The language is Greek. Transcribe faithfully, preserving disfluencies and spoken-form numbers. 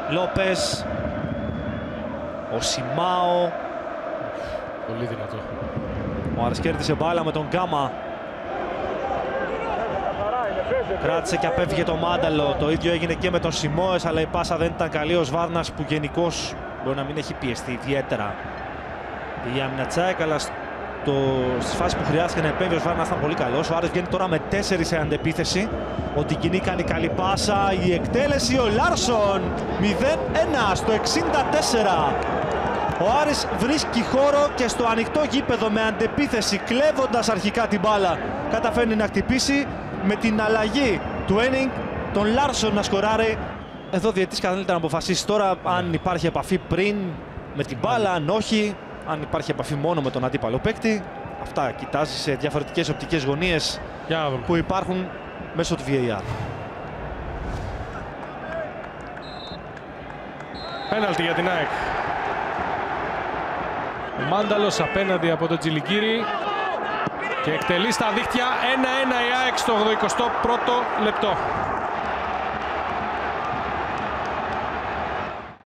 Λόπες. Ο Σιμάο. Πολύ δυνατό. Ο Άρης κέρδισε μπάλα με τον Γκάμα. Κράτησε και απέφυγε το Μάνταλο. Το ίδιο έγινε και με τον Σιμόες, αλλά η πάσα δεν ήταν καλή. Ο Σβάρνας που γενικώς μπορεί να μην έχει πιεστεί ιδιαίτερα η άμυνα Τσάικ, αλλά στο... στις φάσεις που χρειάστηκε να επέμβει ο Σβάρνας ήταν πολύ καλός. Ο Άρης βγαίνει τώρα με τέσσερις σε αντεπίθεση. Ο Τικινή κάνει καλή πάσα. Η εκτέλεση, ο Λάρσον. μηδέν ένα στο εξήντα τέσσερα. Ο Άρης βρίσκει χώρο και στο ανοιχτό γήπεδο με αντεπίθεση, κλέβοντας αρχικά την μπάλα, καταφέρνει να χτυπήσει. Με την αλλαγή του Ένινγκ, τον Λάρσον να σκοράρει. Εδώ ο διαιτητής καλύτερα να αποφασίσει τώρα αν υπάρχει επαφή πριν με την μπάλα, αν όχι, αν υπάρχει επαφή μόνο με τον αντίπαλο παίκτη. Αυτά κοιτάζει σε διαφορετικές οπτικές γωνίες που υπάρχουν μέσω του βι έι αρ. Πέναλτι για την ΑΕΚ. Ο Μάνταλος απέναντι από τον Τζιλικίρι και εκτελεί στα δίχτυα. ένα ένα η ΑΕΚ στο εικοστό πρώτο λεπτό.